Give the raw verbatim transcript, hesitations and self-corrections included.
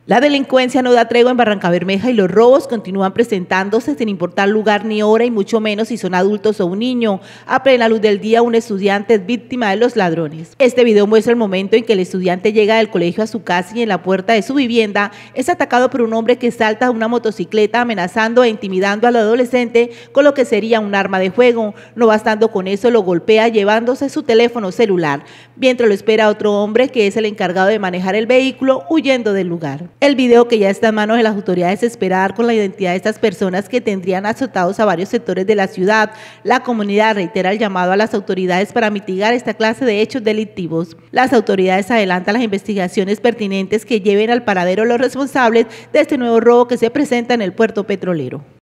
La delincuencia no da tregua en Barrancabermeja y los robos continúan presentándose sin importar lugar ni hora y mucho menos si son adultos o un niño. A plena luz del día, un estudiante es víctima de los ladrones. Este video muestra el momento en que el estudiante llega del colegio a su casa y en la puerta de su vivienda es atacado por un hombre que salta de una motocicleta amenazando e intimidando al adolescente con lo que sería un arma de fuego. No bastando con eso, lo golpea llevándose su teléfono celular, mientras lo espera otro hombre que es el encargado de manejar el vehículo huyendo del lugar. El video, que ya está en manos de las autoridades, espera dar con la identidad de estas personas que tendrían azotados a varios sectores de la ciudad. La comunidad reitera el llamado a las autoridades para mitigar esta clase de hechos delictivos. Las autoridades adelantan las investigaciones pertinentes que lleven al paradero a los responsables de este nuevo robo que se presenta en el puerto petrolero.